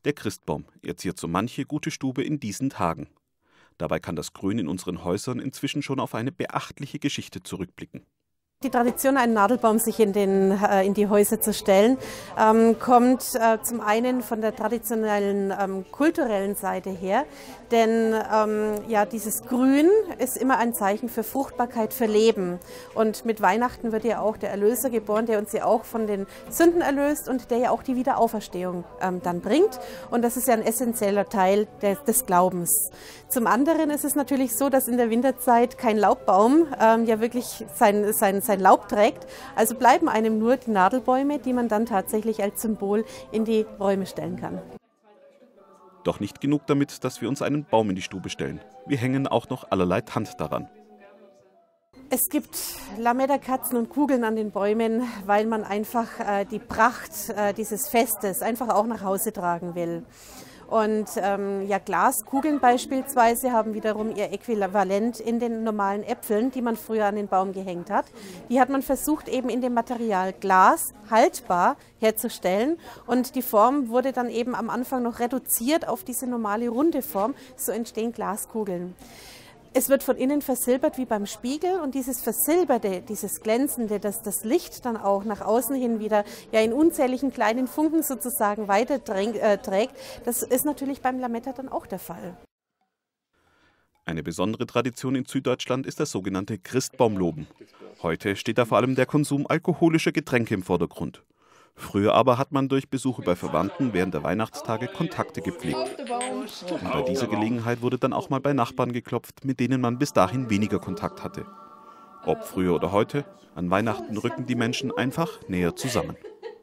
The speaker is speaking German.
Der Christbaum, er ziert so manche gute Stube in diesen Tagen. Dabei kann das Grün in unseren Häusern inzwischen schon auf eine beachtliche Geschichte zurückblicken. Die Tradition, einen Nadelbaum sich in die Häuser zu stellen, kommt zum einen von der traditionellen kulturellen Seite her, denn dieses Grün ist immer ein Zeichen für Fruchtbarkeit, für Leben. Und mit Weihnachten wird ja auch der Erlöser geboren, der uns ja auch von den Sünden erlöst und der ja auch die Wiederauferstehung dann bringt. Und das ist ja ein essentieller Teil des Glaubens. Zum anderen ist es natürlich so, dass in der Winterzeit kein Laubbaum ja wirklich sein Laub trägt. Also bleiben einem nur die Nadelbäume, die man dann tatsächlich als Symbol in die Räume stellen kann. Doch nicht genug damit, dass wir uns einen Baum in die Stube stellen. Wir hängen auch noch allerlei Tand daran. Es gibt Lametta-Kerzen und Kugeln an den Bäumen, weil man einfach die Pracht dieses Festes einfach auch nach Hause tragen will. Und Glaskugeln beispielsweise haben wiederum ihr Äquivalent in den normalen Äpfeln, die man früher an den Baum gehängt hat. Die hat man versucht, eben in dem Material Glas haltbar herzustellen. Und die Form wurde dann eben am Anfang noch reduziert auf diese normale runde Form. So entstehen Glaskugeln. Es wird von innen versilbert wie beim Spiegel und dieses Versilberte, dieses Glänzende, das das Licht dann auch nach außen hin wieder in unzähligen kleinen Funken sozusagen weiter trägt, das ist natürlich beim Lametta dann auch der Fall. Eine besondere Tradition in Süddeutschland ist das sogenannte Christbaumloben. Heute steht da vor allem der Konsum alkoholischer Getränke im Vordergrund. Früher aber hat man durch Besuche bei Verwandten während der Weihnachtstage Kontakte gepflegt. Und bei dieser Gelegenheit wurde dann auch mal bei Nachbarn geklopft, mit denen man bis dahin weniger Kontakt hatte. Ob früher oder heute, an Weihnachten rücken die Menschen einfach näher zusammen.